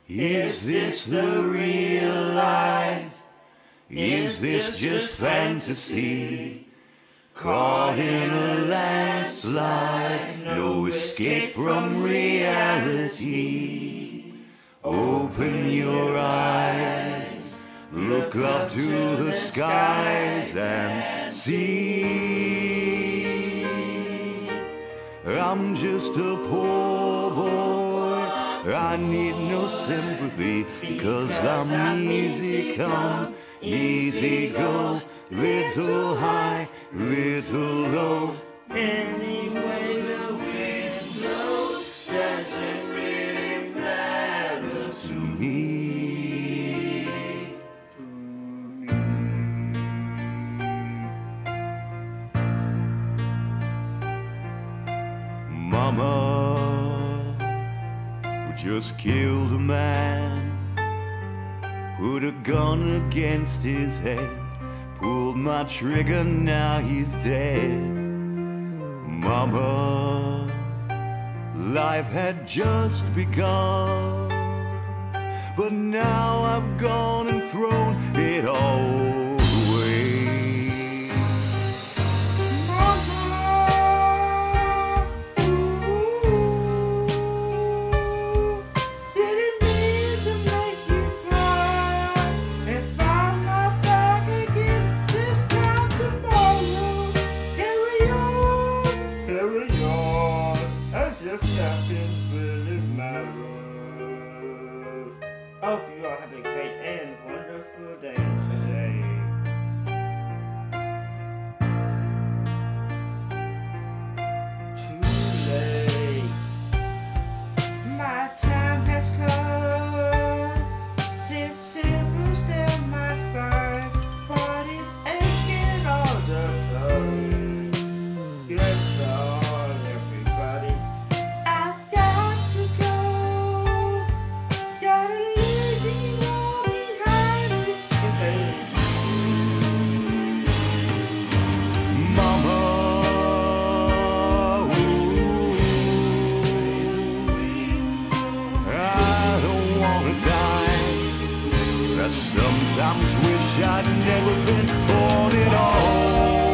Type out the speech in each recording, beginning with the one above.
Is this the real life? Is this just fantasy? Caught in a landslide, no escape from reality. Open your eyes, look up to the skies and see. I'm just a poor boy, I need no sympathy, because I'm easy come, easy go, little high, little low. Anyway the wind blows doesn't really matter to me. Mama just killed a man, put a gun against his head, pulled my trigger, now he's dead. Mama, life had just begun, but now I've gone and thrown it all away. I hope you all have a great and wonderful day today. Too late. My time has come. Since silver still my spine. Body's aching all the time. Get on, everybody. I've got to go. Gotta leave you all behind to face. Mama, ooh, I don't wanna die. I sometimes wish I'd never been born at all.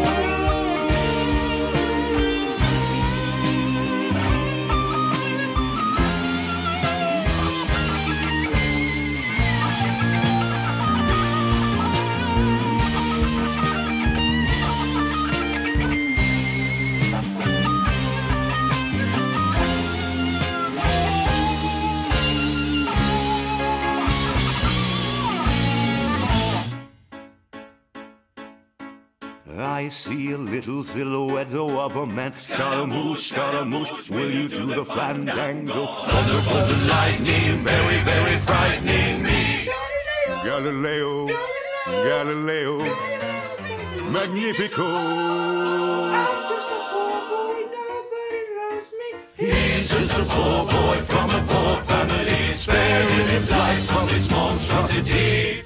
I see a little silhouette of a man. Scaramouche, will you do the fandango? Thunderbolts and lightning, very, very frightening me. Galileo, Galileo, Magnifico. I'm just a poor boy, nobody loves me. He's just a poor boy from a poor family, sparing his life from this monstrosity.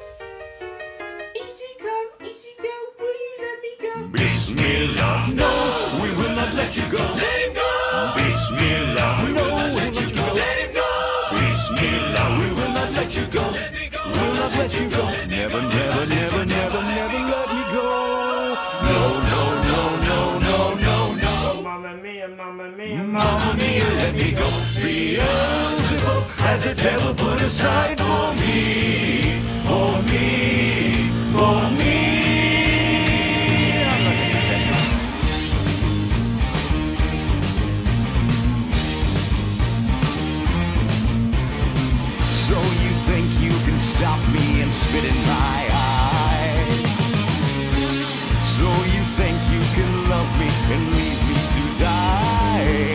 Easy come, easy go, will you let me go? Bismillah, no, we will not let you go. Let him go. Bismillah, we will not let you go. Let him go. Bismillah, we will not let you go. We will not let you go. Never, never, never, never, never let me go. No, no, no, no, no, no, no. Oh, Mamma mia, Mamma mia, Mamma mia, let me go. Beelzebub has a devil put aside for me, for me, for me. So you think you can stop me and spit in my eye? So you think you can love me and leave me to die?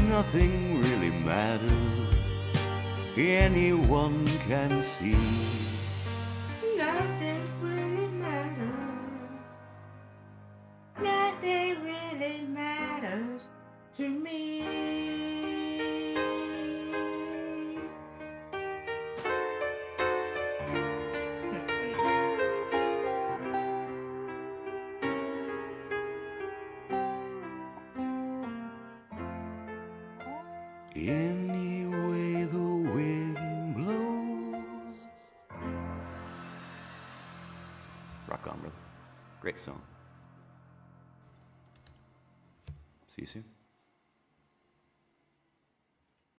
nothing really matters. Anyone can see. Nothing really matters. Nothing really matters to me. Any way the wind blows. Rock on, brother. Great song. See you soon.